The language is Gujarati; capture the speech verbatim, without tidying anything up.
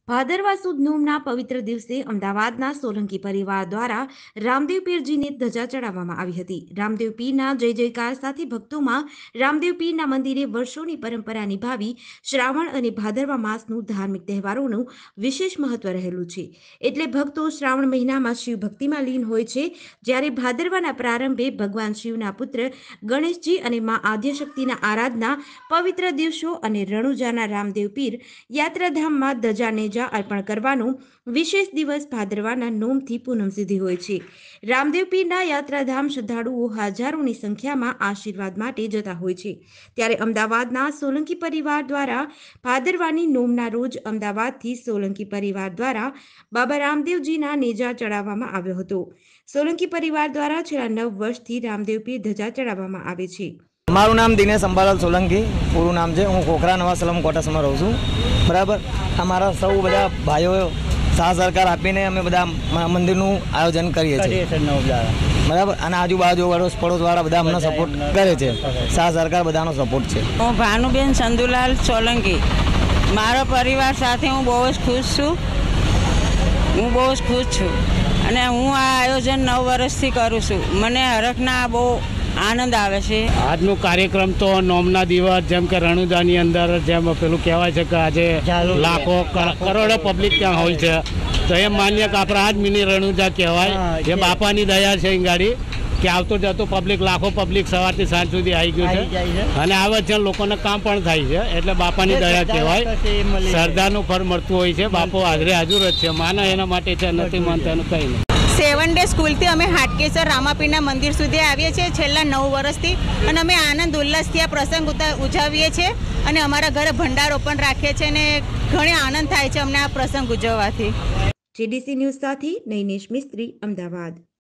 ભાદરવા સુદ નોમના પવિત્ર દિવસે અમદાવાદના સોલંકી પરિવાર દ્વારા રામદેવ પીરજીને ધજા ચડાવવામાં આવી હતી. રામદેવ પીરના જય જયકાર સાથે ભક્તોમાં રામદેવ પીરના મંદિરે વર્ષોની પરંપરા નિભાવી શ્રાવણ અને ભાદરવા માસનું ધાર્મિક તહેવારોનું વિશેષ મહત્વ રહેલું છે. એટલે ભક્તો શ્રાવણ મહિનામાં શિવ ભક્તિમાં લીન હોય છે, જ્યારે ભાદરવાના પ્રારંભે ભગવાન શિવના પુત્ર ગણેશજી અને મા આદ્યશક્તિના આરાધના પવિત્ર દિવસો અને રણુજાના રામદેવ પીર યાત્રાધામમાં ધજાને અર્પણ કરવાનો વિશેષ દિવસ ભાદરવાના નોમથી પૂનમ સુધી હોય છે. રામદેવ પીરના યાત્રાધામ શ્રદ્ધાળુઓ હજારોની સંખ્યામાં આશીર્વાદ માટે જતા હોય છે. ત્યારે અમદાવાદના સોલંકી પરિવાર દ્વારા ભાદરવાની નોમના રોજ અમદાવાદથી સોલંકી પરિવાર દ્વારા બાબા રામદેવજીના નેજા ચડાવવામાં આવ્યો હતો. સોલંકી પરિવાર દ્વારા છેલ્લા નવ વર્ષથી રામદેવ પીર ધજા ચડાવવામાં આવે છે. મારું નામ દિનેશ અંબાલાલ સોલંકી પૂરું નામ છે. હું ખોખરા નવા સલમ કોટસમાં રહું છું. બરાબર. અમારા સૌ બધા ભાઈઓ સાથ સરકાર આપીને અમે બધા મંદિરનું આયોજન કરીએ છીએ. બરાબર. અને આજુબાજુ અડોશ પડોશવાળા બધા અમને સપોર્ટ કરે છે. સાથ સરકાર બધાનો સપોર્ટ છે. હું ભાનુબેન ચંદુલાલ સોલંકી. મારા પરિવાર સાથે હું બહુ જ ખુશ છું. હું બહુ જ ખુશ છું અને હું આ આયોજન નવ વર્ષથી કરું છું. મને હરખના બહુ આનંદ આવે છે. આજનો કાર્યક્રમ તો નોમના દિવસ જેમ કે રણુજાની અંદર જેમ પેલું કહેવાય છે કે આજે લાખો કરોડો પબ્લિક ત્યાં હોય છે, તો એમ માન્ય કે આપણે આજ મિની રણુજા કહેવાય. જે બાપાની દયા છે અહીં ગાડી કે આવતો જતો પબ્લિક લાખો પબ્લિક સવારથી સાંજ સુધી આવી ગયું છે અને આવે છે. લોકોને કામ પણ થાય છે એટલે બાપાની દયા કહેવાય. શ્રદ્ધાનું ફળ મળતું હોય છે. બાપો હાજરે હાજર જ છે. માના એના માટે છે, નથી માનતા એનું કંઈ નહીં. સેવન ડે સ્કૂલથી અમે હાટકેશ્વર રામાપીરના મંદિર સુધી આવીએ છીએ છેલ્લા નવ વર્ષથી, અને અમે આનંદ ઉલ્લાસથી આ પ્રસંગ ઉજવીએ છીએ અને અમારા ઘરે ભંડારો પણ રાખીએ છીએ અને ઘણી આનંદ થાય છે અમને આ પ્રસંગ ઉજવવાથી. જેડીસી ન્યૂઝ સાથે નૈનેશ મિસ્ત્રી, અમદાવાદ.